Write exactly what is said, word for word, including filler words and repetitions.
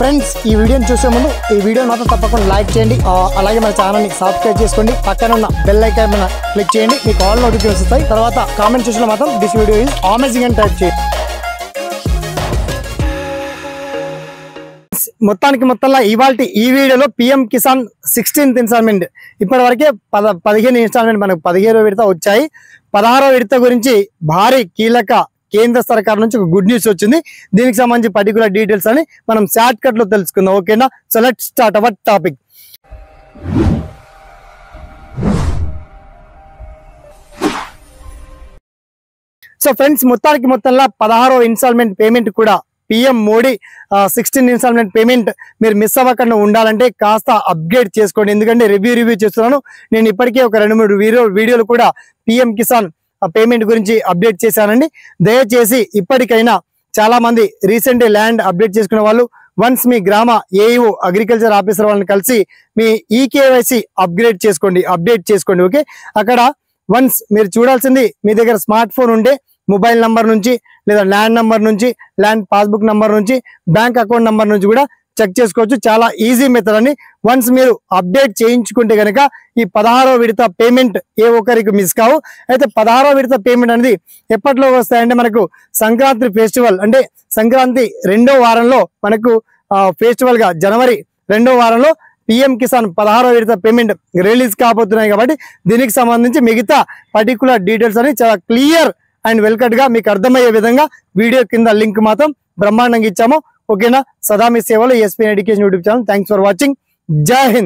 Friends ఈ వీడియోని చూసే ముందు ఈ వీడియో మాత్రం తప్పకుండా లైక్ చేయండి, అలాగే మన ఛానల్ని సబ్స్క్రైబ్ చేసుకోండి, పక్కన ఉన్న బెల్ ఐకాన్ మీద క్లిక్ చేయండి, మీకు ఆల్ నోటిఫికేషన్స్ వస్తాయి. తర్వాత కామెంట్ సెక్షన్లో మాత్రం దిస్ వీడియో ఈజ్ అమేజింగ్ అని టైప్ చేయండి. మొత్తానికి మొత్తంలో ఇవాళ ఈ వీడియోలో పిఎం కిసాన్ సిక్స్టీన్త్ ఇన్స్టాల్మెంట్ ఇప్పటి వరకే పద పదిహేను ఇన్స్టాల్మెంట్ మనకు పదిహేను విడత వచ్చాయి. పదహారో విడత గురించి భారీ కీలక కేంద్ర సర్కార్ నుంచి ఒక గుడ్ న్యూస్ వచ్చింది. దీనికి సంబంధించి పర్టికులర్ డీటెయిల్స్ అని మనం షార్ట్ కట్ లో తెలుసుకుందాం. ఓకేనా? So let's start our topic. So friends, మొత్తానికి మొత్తంలో పదహారో ఇన్స్టాల్మెంట్ పేమెంట్ కూడా PM Modi sixteen installment payment మీరు మిస్ అవ్వకుండా ఉండాలంటే కాస్త అప్గ్రేడ్ చేసుకోండి. ఎందుకంటే రివ్యూ రివ్యూ చేస్తున్నాను నేను ఇప్పటికే ఒక రెండు మూడు వీడియో వీడియోలు కూడా పిఎం కిసాన్ పేమెంట్ గురించి అప్డేట్ చేశానండి. దయచేసి ఇప్పటికైనా చాలా మంది రీసెంట్ ల్యాండ్ అప్డేట్ చేసుకునే వాళ్ళు వన్స్ మీ గ్రామ ఏఈఓ అగ్రికల్చర్ ఆఫీసర్ వాళ్ళని కలిసి మీ ఈకేవైసీ అప్గ్రేడ్ చేసుకోండి, అప్డేట్ చేసుకోండి. ఓకే, అక్కడ వన్స్ మీరు చూడాల్సింది మీ దగ్గర స్మార్ట్ ఫోన్ ఉంటే మొబైల్ నంబర్ నుంచి లేదా ల్యాండ్ నంబర్ నుంచి, ల్యాండ్ పాస్బుక్ నంబర్ నుంచి, బ్యాంక్ అకౌంట్ నంబర్ నుంచి కూడా చెక్ చేసుకోవచ్చు. చాలా ఈజీ మెథడ్ అని. వన్స్ మీరు అప్డేట్ చేయించుకుంటే కనుక ఈ పదహారో విడత పేమెంట్ ఏ ఒక్కరికి మిస్ కావు. అయితే పదహారో విడత పేమెంట్ అనేది ఎప్పట్లో వస్తాయంటే మనకు సంక్రాంతి ఫెస్టివల్ అంటే సంక్రాంతి రెండో వారంలో మనకు ఫెస్టివల్ గా జనవరి రెండో వారంలో పిఎం కిసాన్ పదహారో విడత పేమెంట్ రిలీజ్ కాబోతున్నాయి. కాబట్టి దీనికి సంబంధించి మిగతా పర్టికులర్ డీటెయిల్స్ అని చాలా క్లియర్ అండ్ వెల్కట్ గా మీకు అర్థమయ్యే విధంగా వీడియో కింద లింక్ మాత్రం బ్రహ్మాండంగా ఇచ్చాము. ఓకేనా? సదా మీ సేవలో SP education YouTube channel. Thanks for watching. Jai Hind.